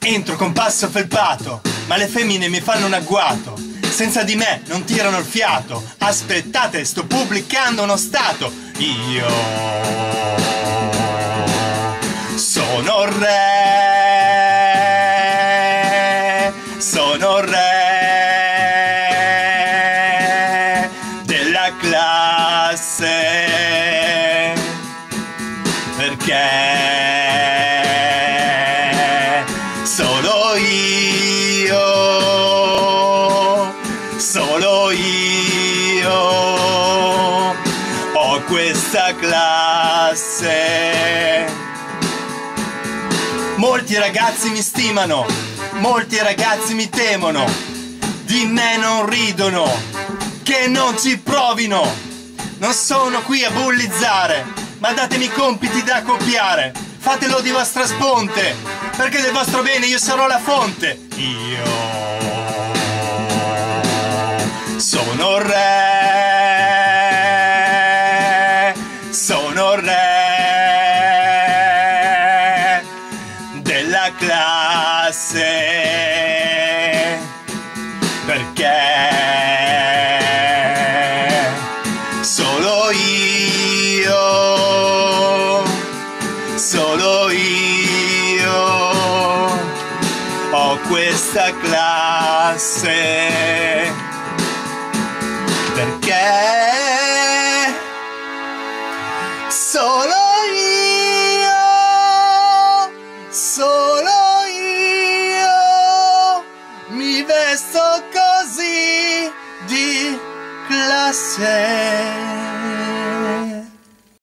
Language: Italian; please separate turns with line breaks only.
Entro con passo felpato, ma le femmine mi fanno un agguato. Senza di me non tirano il fiato. Aspettate, sto pubblicando uno stato. Io sono re, sono re della classe, perché solo io ho questa classe. Molti ragazzi mi stimano, molti ragazzi mi temono, di me non ridono, che non ci provino. Non sono qui a bullizzare, ma datemi compiti da copiare. Fatelo di vostra sponte, perché del vostro bene io sarò la fonte. Io sono re, sono re della classe, perché solo io ho questa classe, perché solo io mi vesto così di classe.